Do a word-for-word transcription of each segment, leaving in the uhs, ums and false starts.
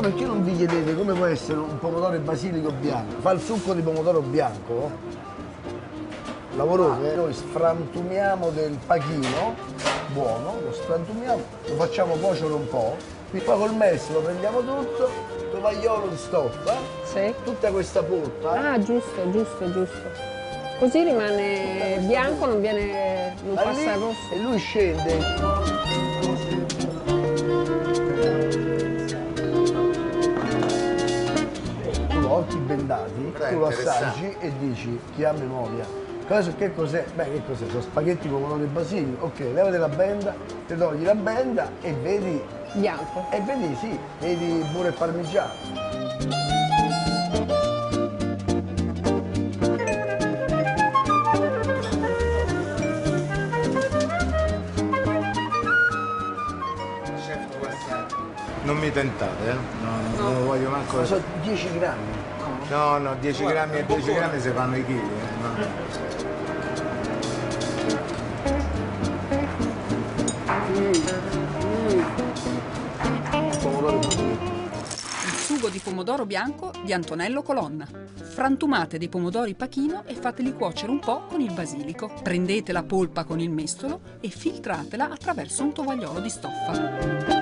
perché non vi chiedete come può essere un pomodoro e basilico bianco? Fa il succo di pomodoro bianco, lavoroso, eh? Noi sfrantumiamo del pachino, buono, lo sfrantumiamo, lo facciamo cuocere un po', poi col messo lo prendiamo tutto, tovagliolo in stoffa, Sì. tutta questa polpa. Ah, giusto, giusto, giusto. Così rimane bianco, non viene, non da lì, passa rosso. e lui scende. Tu lo occhi bendati, tu lo assaggi e dici chi ha memoria. Cosa, che cos'è? Beh, che cos'è? Sono spaghetti pomodoro e basilico. Ok, levate la benda, ti togli la benda e vedi. Bianco. E vedi, sì, vedi burro e parmigiano. Non mi tentate, eh? No, No. non lo voglio manco. Ma sono dieci grammi. No, no, dieci grammi e dieci grammi si fanno i chili. Eh? No. Pomodoro e basilico. Il sugo di pomodoro bianco di Antonello Colonna. Frantumate dei pomodori pachino e fateli cuocere un po' con il basilico. Prendete la polpa con il mestolo e filtratela attraverso un tovagliolo di stoffa.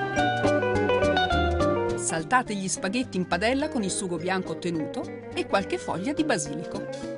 Saltate gli spaghetti in padella con il sugo bianco ottenuto e qualche foglia di basilico.